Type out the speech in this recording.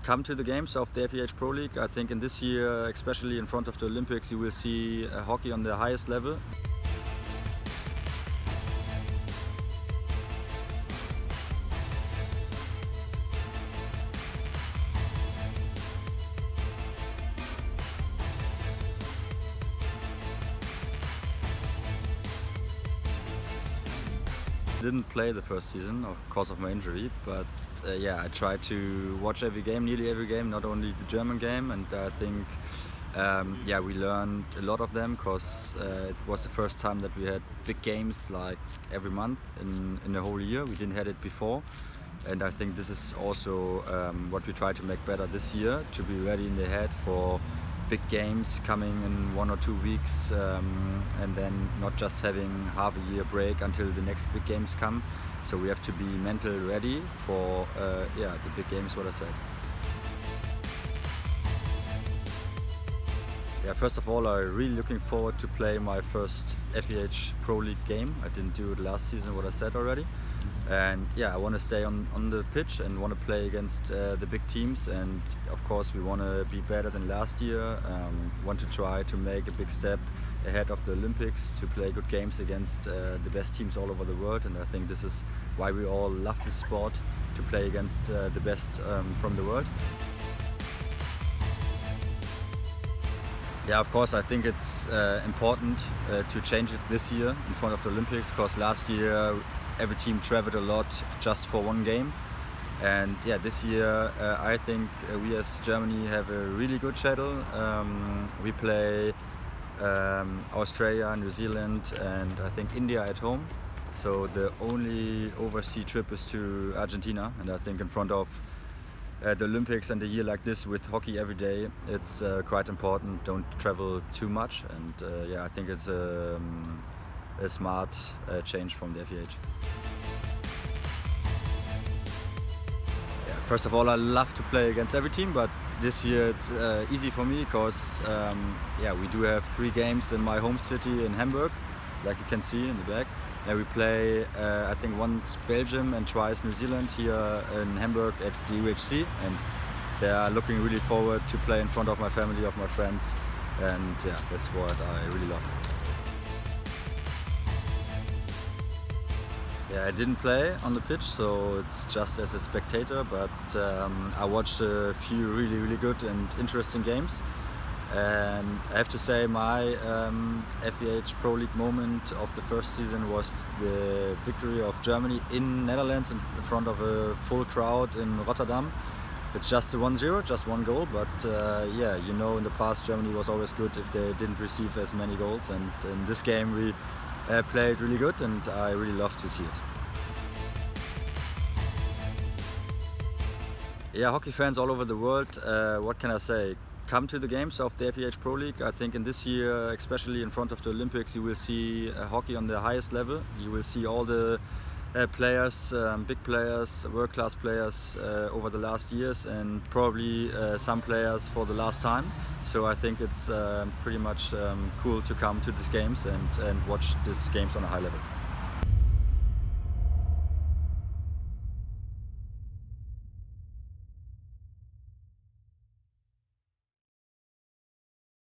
come to the games of the FEH Pro League. I think in this year, especially in front of the Olympics, you will see hockey on the highest level. Didn't play the first season because of my injury, but yeah, I tried to watch every game, nearly every game, not only the German game, and I think yeah, we learned a lot of them because it was the first time that we had big games like every month in the whole year. We didn't have it before, and I think this is also what we try to make better this year, to be ready in the head for big games coming in 1 or 2 weeks, and then not just having half a year break until the next big games come. So we have to be mentally ready for yeah, the big games, what I said. Yeah, first of all, I'm really looking forward to play my first FEH Pro League game. I didn't do it last season, what I said already. And yeah, I want to stay on the pitch and want to play against the big teams, and of course we want to be better than last year. Want to try to make a big step ahead of the Olympics, to play good games against the best teams all over the world, and I think this is why we all love this sport, to play against the best from the world. Yeah, of course, I think it's important to change it this year in front of the Olympics, because last year every team traveled a lot just for one game. And yeah, this year I think we as Germany have a really good schedule. We play Australia, New Zealand, and I think India at home. So the only overseas trip is to Argentina, and I think in front of the Olympics and a year like this with hockey every day, it's quite important. Don't travel too much, and yeah, I think it's a smart change from the FEH. Yeah, first of all, I love to play against every team, but this year it's easy for me because yeah, we do have 3 games in my home city in Hamburg, like you can see in the back. And we play I think once Belgium and twice New Zealand here in Hamburg at the UHC, and they are looking really forward to play in front of my family, of my friends, and yeah, that's what I really love. Yeah, I didn't play on the pitch, so it's just as a spectator, but I watched a few really good and interesting games. And I have to say, my FEH Pro League moment of the first season was the victory of Germany in Netherlands in front of a full crowd in Rotterdam. It's just a 1-0, just 1 goal, but yeah, you know, in the past Germany was always good if they didn't receive as many goals, and in this game we played really good, and I really love to see it. Yeah, hockey fans all over the world, what can I say? Come to the games of the FEH Pro League. I think in this year, especially in front of the Olympics, you will see hockey on the highest level. You will see all the players, big players, world-class players over the last years, and probably some players for the last time. So I think it's pretty much cool to come to these games and watch these games on a high level.